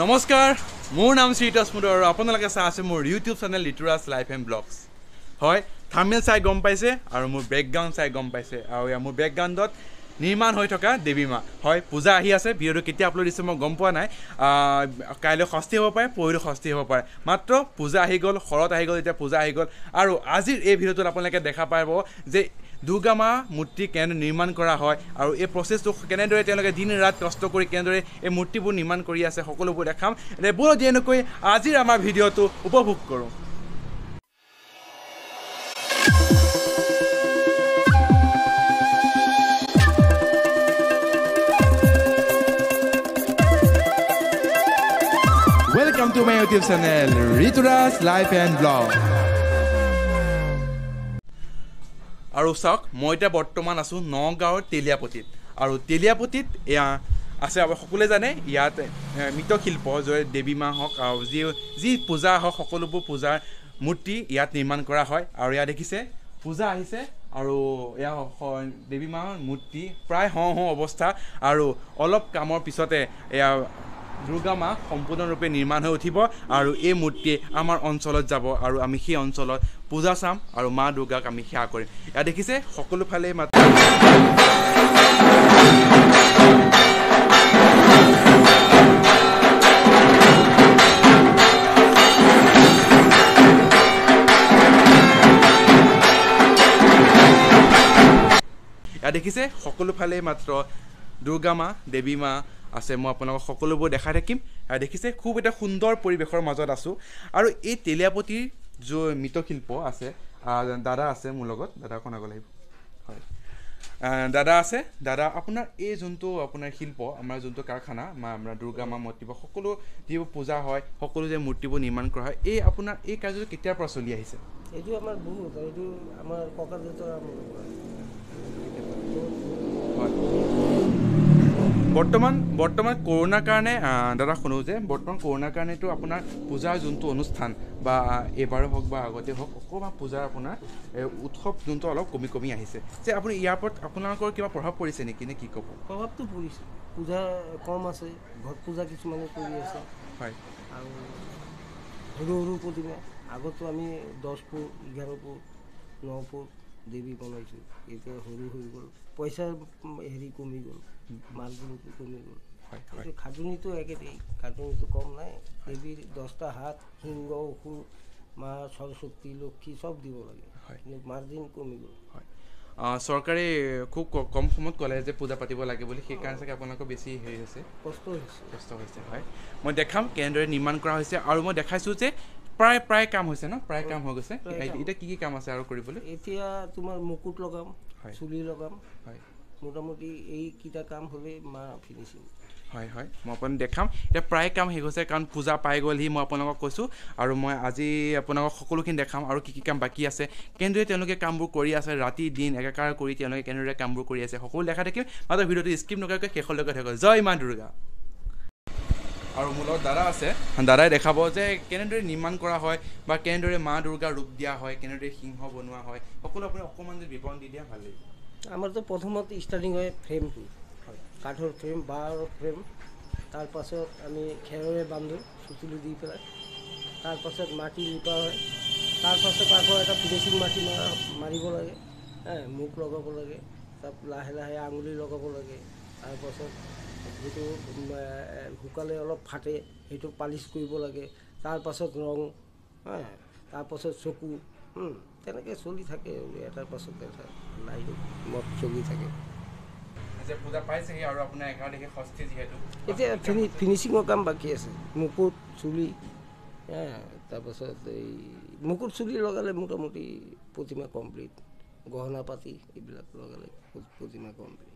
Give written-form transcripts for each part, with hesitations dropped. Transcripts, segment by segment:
নমস্কাৰ মোৰ নাম শ্ৰীতোষ মুদৰ আৰু আপোনালোকে চাই আছে মোৰ ইউটিউব চেনেল লিটুৰাছ লাইফ এণ্ড ব্লগছ হয় থাম্বনেইল চাই গম পাইছে আৰু মোৰ বেকগ্ৰাউণ্ড চাই গম পাইছে আৰু মোৰ বেকগ্ৰাউণ্ডত নিৰ্মাণ হৈ থকা দেৱী মা হয় পূজা আহি আছে ভিডিঅ'টো কেতিয়া আপলোড দিছে মই গম পোৱা নাই কাইলৈ ষষ্ঠী হ'ব পাৰে পৰহিলৈ ষষ্ঠী হ'ব পাৰে মাত্ৰ পূজা আহি গ'ল শৰৎ আহি গ'ল এতিয়া পূজা আহি গ'ল আৰু আজিৰ এই ভিডিঅ'টোত আপোনালোকে দেখা পাব যে দুৰ্গা মা মূৰ্তি কেনেদৰে নিৰ্মাণ কৰা হয় আৰু এই প্ৰচেছটো কেনেদৰে তেওঁলোকে দিন ৰাত কষ্ট কৰি কেনেদৰে এই মূৰ্তিবোৰ নিৰ্মাণ কৰি আছে সকলোবোৰ দেখাম এনে বৰ দিনকৈ আজিৰ আমাৰ ভিডিঅ'টো উপভোগ কৰোঁ Welcome to my YouTube channel Ritura's Life and Blog আৰু চাওক মই এতিয়া বৰ্তমান আছো নগাঁৱৰ তেলিয়াপতিত আৰু তেলিয়াপতিত এয়া আছে আপুনি সকলোৱে জানে ইয়াত মৃৎশিল্প জয় দেৱী মা হওক আৰু যি পূজা হওক সকলোবোৰ পূজাৰ মূৰ্তি ইয়াত নিৰ্মাণ কৰা হয় আৰু ইয়াত দেখিছে পূজা আহিছে আৰু এয়া দেৱী মাৰ মূৰ্তি প্ৰায় হওঁ অৱস্থা আৰু অলপ কামৰ পিছতে এয়া দুৰ্গা মা সম্পূৰ্ণৰূপে নিৰ্মাণ হৈ উঠিব আৰু এই মূৰ্তি আমাৰ অঞ্চলত যাব আৰু আমি সেই অঞ্চলত পূজা চাম আৰু মা দুৰ্গাক আমি সেৱা কৰিম ইয়াত দেখিছে সকলো ফালে মাত্ৰ ইয়াত দেখিছে সকলো ফালে মাত্ৰ দুৰ্গা মা দেৱী মা আছে মই আপোনালোকক সকলোবোৰ দেখাই থাকিম আৰু দেখিছে খুব এটা সুন্দৰ পৰিৱেশৰ মাজত আছোঁ আৰু এই তেলিয়াপতিৰ जो মৃৎশিল্প আছে দাদা আছে মোৰ লগত দাদাখন আগলৈ আহিব হয় দাদা আছে দাদা আপোনাৰ এই যোনটো আপোনাৰ শিল্প আমাৰ যোনটো কাৰখানা আমাৰ দুৰ্গা মা মূৰ্তি সকলো যিবোৰ পূজা হয় সকলো যে মূৰ্তিবোৰ নিৰ্মাণ কৰা হয় এই আপোনাৰ এই কাৰ্যটো কেতিয়াৰ পৰা চলি আহিছে এইটো আমাৰ বহুত এইটো আমাৰ ককা দেউতাৰ বৰ্তমান কৰোনাৰ কাৰণে দাদা শুনো যে বৰ্তমান কৰোনাৰ কাৰণেতো আপোনাৰ পূজাৰ যোনটো অনুষ্ঠান বা এবাৰো হওক বা আগতে হওক অকণমান পূজাৰ আপোনাৰ উৎসৱ যোনটো অলপ কমি আহিছে যে আপুনি ইয়াৰ ওপৰত আপোনালোকৰ কিবা প্ৰভাৱ পৰিছে নেকি নে কি ক'ব প্ৰভাৱটো পৰিছে পূজা কম আছে ঘট পূজা কিছুমানে কৰি আছে হয় আৰু সৰু প্ৰতিমা আগতো আমি 10 ফুট 11 ফুট 9 ফুট দেৱী বনাইছোঁ এতিয়া সৰু হৈ গ'ল পইচাৰ হেৰি কমি গ'ল মাৰ্জিনটো কমি গ'ল এইটো খাটুনিটো একেই খাটুনিটো কম নাই দেৱীৰ 10টা হাত সিংহ অসুৰ মা সৰস্বতী লক্ষী চব দিব লাগে কিন্তু মাৰ্জিন কমি গ'ল হয় চৰকাৰে খুব কম সময়ত ক'লে যে পূজা পাতিব লাগে বুলি সেইকাৰণে চাগে আপোনালোকৰ বেছি হেৰি হৈছে কষ্ট হৈছে হয় মই দেখাম কেনেদৰে নিৰ্মাণ কৰা হৈছে আৰু মই দেখাইছোঁ যে প্ৰায় কাম হৈছে ন প্ৰায় কাম হৈ গৈছে এতিয়া কি কাম আছে আৰু কৰিবলৈ এতিয়া তোমাৰ মুকুট লগাম চুলি লগাম হয় মোটামুটি এইকেইটা কাম হ'লে মা ফিনিচিং হয় মই আপোনাক দেখাম এতিয়া প্ৰায় কাম শেষ হৈছে কাৰণ পূজা পাই গ'লহি মই আপোনালোকক কৈছোঁ আৰু মই আজি আপোনালোকক সকলোখিনি দেখাম আৰু কি কাম বাকী আছে কেনেদৰে তেওঁলোকে কামবোৰ কৰি আছে ৰাতি দিন একাকাৰ কৰি তেওঁলোকে কেনেদৰে কামবোৰ কৰি আছে সকলো দেখা থাকিম মাত্ৰ ভিডিঅ'টো স্কিপ নকৰাকৈ শেষলৈকে থাকিব জয় মা দুৰ্গা আৰু মোৰ লগত দাদা আছে দাদাই দেখাব যে কেনেদৰে নিৰ্মাণ কৰা হয় বা কেনেদৰে মা দুৰ্গাৰ ৰূপ দিয়া হয় কেনেদৰে সিংহ বনোৱা হয় সকলো আপুনি অকণমান যদি বিৱৰণ দি দিয়া ভাল লাগিব আমাৰতো প্ৰথমত ষ্টাৰ্টিং হয় ফ্ৰেমটো কাঠৰ ফ্ৰেম বাঁহৰ ফ্ৰেম তাৰপাছত আমি খেৰৰে বান্ধোঁ চুচুলি দি পেলাই তাৰপাছত মাটি লিপা হয় তাৰপাছত আকৌ এটা ফিনিচিং মাটি মাৰিব লাগে মুখ লগাব লাগে তাত লাহে আঙুলি লগাব লাগে তাৰপাছত যিটো শুকালে অলপ ফাটে সেইটো পালিচ কৰিব লাগে তাৰপাছত ৰং তাৰপাছত চকু তেনেকৈ চলি থাকে এটাৰ পাছত এটা লাইন মত চলি থাকে এতিয়া ফিনিচিঙৰ কাম বাকী আছে মুকুট চুলি তাৰপাছত এই মুকুট চুলি লগালে মোটামুটি প্ৰতিমা কমপ্লিট গহনা পাতি এইবিলাক লগালে প্ৰতিমা কমপ্লিট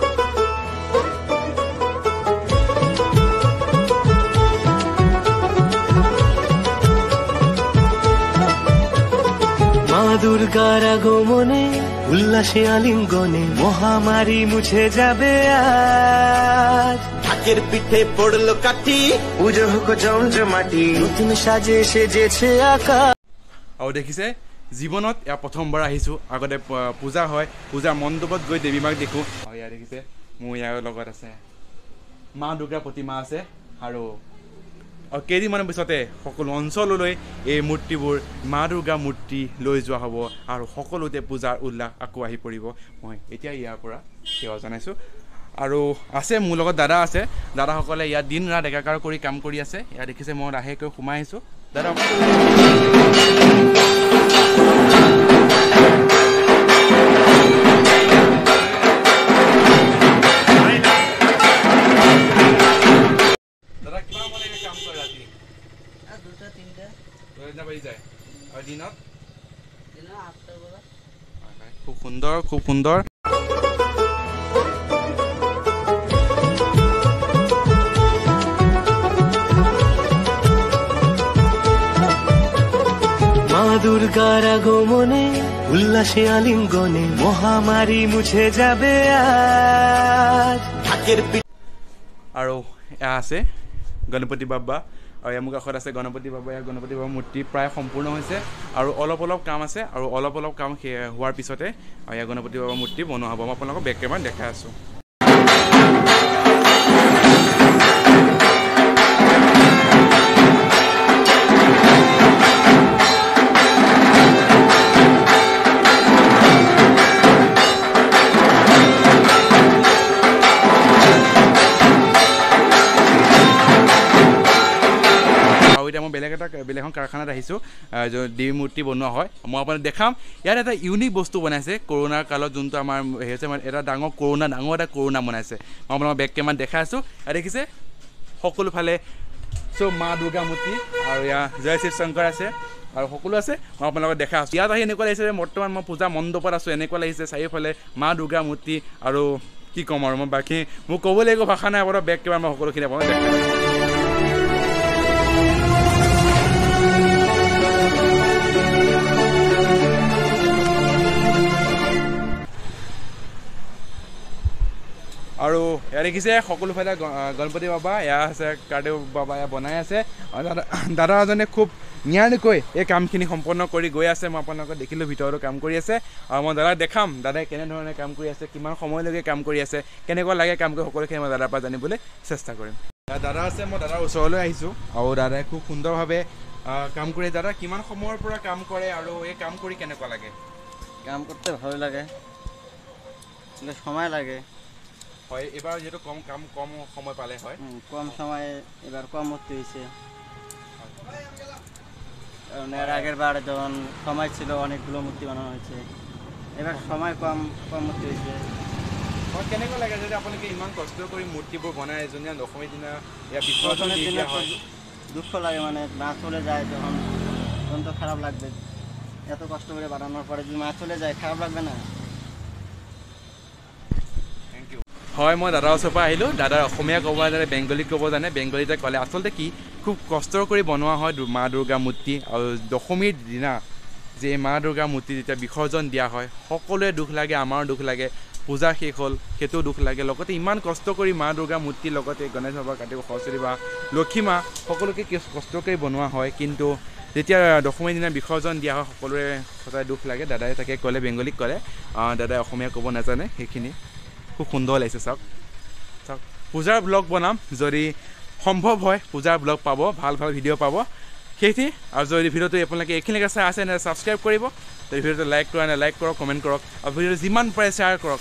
মা দুর্গার আগমনে উল্লাসে আলিঙ্গনে মহামারী মুছে যাবে আজ ঢাকের পিঠে পড়লো কাঠি পুজো হোক জমজমাটি নতুন সাজে সেজেছে আকাশ আৰু দেখিছে জীৱনত এয়া প্ৰথমবাৰ আহিছোঁ আগতে পূজা হয় পূজাৰ মণ্ডপত গৈ দেৱী মাক দেখোঁ আৰু ইয়াৰ দেখিছে মোৰ ইয়াৰ লগত আছে মা দুৰ্গাৰ প্ৰতিমা আছে আৰু আৰু কেইদিনমানৰ পিছতে সকলো অঞ্চললৈ এই মূৰ্তিবোৰ মা দুৰ্গা মূৰ্তি লৈ যোৱা হ'ব আৰু সকলোতে পূজাৰ উল্লাস আকৌ আহি পৰিব মই এতিয়া ইয়াৰ পৰা সেৱা জনাইছোঁ আৰু আছে মোৰ লগত দাদা আছে দাদাসকলে ইয়াত দিন ৰাত একাকাৰ কৰি কাম কৰি আছে ইয়াত দেখিছে মই লাহেকৈ সোমাই আহিছোঁ দাদা খুব সুন্দৰ খুব সুন্দৰ মা দুর্গার আগমনে উল্লাসে আলিঙ্গনে মহামারী মুছে যাবে আজ ঢাকের আৰু এয়া আছে গণপতি বাবা আৰু ইয়াৰ মোৰ কাষত আছে গণপতি বাবা ইয়াৰ গণপতি বাবা মূৰ্তি প্ৰায় সম্পূৰ্ণ হৈছে আৰু অলপ অলপ কাম আছে আৰু অলপ অলপ কাম হোৱাৰ পিছতে ইয়াৰ গণপতি বাবা মূৰ্তি বনোৱা হ'ব মই আপোনালোকক বেক কেমেৰাত দেখাই আছোঁ বেলেগ এখন কাৰখানাত আহিছোঁ দেৱী মূৰ্তি বনোৱা হয় মই আপোনাক দেখাম ইয়াত এটা ইউনিক বস্তু বনাইছে কৰোণাৰ কালত যোনটো আমাৰ হেৰি হৈছে এটা ডাঙৰ এটা কৰোণা বনাইছে মই আপোনালোকক বেক কেমেৰাত দেখাই আছোঁ আৰু দেখিছে সকলোফালে চব মা দুৰ্গা মূৰ্তি আৰু ইয়াত জয় শিৱ শংকৰ আছে আৰু সকলো আছে মই আপোনালোকক দেখাই আছোঁ ইয়াত আহি এনেকুৱা লাগিছে যে বৰ্তমান মই পূজা মণ্ডপত আছোঁ এনেকুৱা লাগিছে চাৰিওফালে মা দুৰ্গা মূৰ্তি আৰু কি ক'ম আৰু মই বাকী মোক ক'বলৈ একো ভাষা নাই আপোনাৰ বেক কেমেৰাত মই সকলোখিনি আপোনালোকক দেখাই আছোঁ আৰু ইয়াত দেখিছে সকলোফালে গণপতি বাবা এয়া আছে কাৰ্ডেও বাবা এয়া বনাই আছে আৰু দাদা এজনে খুব নিয়াৰিকৈ এই কামখিনি সম্পন্ন কৰি গৈ আছে মই আপোনালোকক দেখিলোঁ ভিতৰতো কাম কৰি আছে আৰু মই দাদাক দেখাম দাদাই কেনেধৰণে কাম কৰি আছে কিমান সময়লৈকে কাম কৰি আছে কেনেকুৱা লাগে কাম কৰি সকলোখিনি মই দাদাৰ পৰা জানিবলৈ চেষ্টা কৰিম দাদা আছে মই দাদাৰ ওচৰলৈ আহিছোঁ আৰু দাদাই খুব সুন্দৰভাৱে কাম কৰি দাদা কিমান সময়ৰ পৰা কাম কৰে আৰু এই কাম কৰি কেনেকুৱা লাগে কাম করতে ভালো লাগে সময় লাগে হয় এবাৰ যেহেতু কম সময় পালে হয় কম সময়ে এবার কম মূর্তি হয়েছে কারণ এর আগের বার যখন সময় ছিল অনেকগুলো মূর্তি বানানো হয়েছে এবার সময় কম মূর্তি হয়েছে কেনেকুৱা লাগে যদি আপোনালোকে ইমান কষ্ট কৰি মূৰ্তিবোৰ বনাই এজনীয়া দশমীৰ দিনা ইয়াৰ বিসৰ্জনের দিনা হয় দুঃখ লাগে মানে না চলে যায় তখন তো খারাপ লাগবে এত কষ্ট করে বানানোর পরে যদি না চলে যায় খারাপ লাগবে না হয় মই দাদাৰ ওচৰৰ পৰা আহিলোঁ দাদাৰ অসমীয়া ক'ব জানে বেংগলীত ক'ব জানে বেংগলীতে ক'লে আচলতে কি খুব কষ্ট কৰি বনোৱা হয় মা দুৰ্গা মূৰ্তি আৰু দশমীৰ দিনা যে মা দুৰ্গা মূৰ্তি যেতিয়া বিসৰ্জন দিয়া হয় সকলোৱে দুখ লাগে আমাৰো দুখ লাগে পূজা শেষ হ'ল সেইটোও দুখ লাগে লগতে ইমান কষ্ট কৰি মা দুৰ্গা মূৰ্তিৰ লগতে গণেশ বাবা কাৰ্তিক সৰস্বতী বা লক্ষী মা সকলোকে কষ্ট কৰি বনোৱা হয় কিন্তু যেতিয়া দশমীৰ দিনা বিসৰ্জন দিয়া হয় সকলোৰে সদায় দুখ লাগে দাদাই তাকে ক'লে বেংগলীত ক'লে দাদাই অসমীয়া ক'ব নাজানে সেইখিনি খুব সুন্দৰ লাগিছে চাওক পূজাৰ ব্লগ বনাম যদি সম্ভৱ হয় পূজাৰ ব্লগ পাব ভাল ভিডিঅ' পাব সেইখিনি আৰু যদি ভিডিঅ'টো আপোনালোকে এইখিনিলৈকে চাই আছে নে ছাবস্ক্ৰাইব কৰিব যদি ভিডিঅ'টো লাইক কৰা নাই লাইক কৰক কমেণ্ট কৰক আৰু ভিডিঅ'টো যিমান পাৰে শ্বেয়াৰ কৰক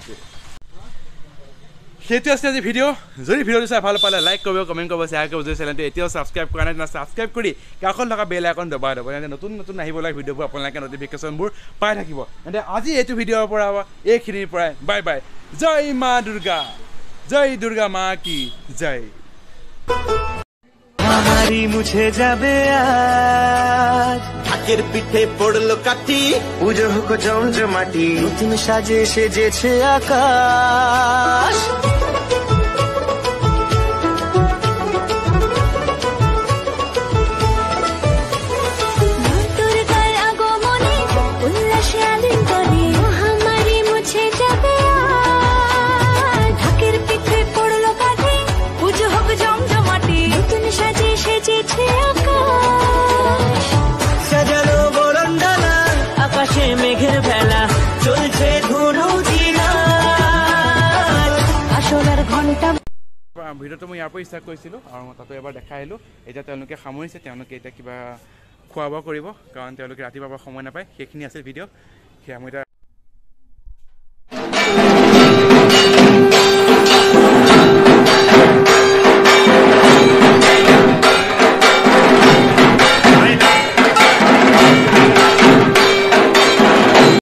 সেইটো আছে আজি ভিডিঅ' যদি ভিডিঅ'টো চাই ভাল পালে লাইক কৰিব কমেণ্ট কৰিব শ্বেয়াৰ কৰিব যদি চেনেলটো এতিয়াও ছাবস্ক্ৰাইব কৰা নাই তেনে ছাবস্ক্ৰাইব কৰি কাষত থকা বেল আইকন দবাই দিব তেন্তে নতুন আহিব লগা ভিডিঅ'বোৰ আপোনালোকে নটিফিকেশ্যনবোৰ পাই থাকিব তেন্তে আজি এইটো ভিডিঅ'ৰ পৰা এইখিনিৰ পৰাই বাই বাই জয় মা দুৰ্গা জয় দুৰ্গা মা কি জয় মহামারী মুছে যাবে আজ ঢাকের পিঠে পড়লো কাঠি পুজো হোক জমজমাটি নতুন সাজে সেজেছে আকাশ ভিডিঅ'টো মই ইয়াৰ পৰা ষ্টাৰ্ট কৰিছিলোঁ আৰু মই তাতো এবাৰ দেখাই আহিলোঁ এতিয়া তেওঁলোকে সামৰিছে তেওঁলোকে এতিয়া কিবা খোৱা বোৱা কৰিব কাৰণ তেওঁলোকে ৰাতিপুৱাৰ পৰা সময় নাপায় সেইখিনি আছিল ভিডিঅ' সেয়া মই এতিয়া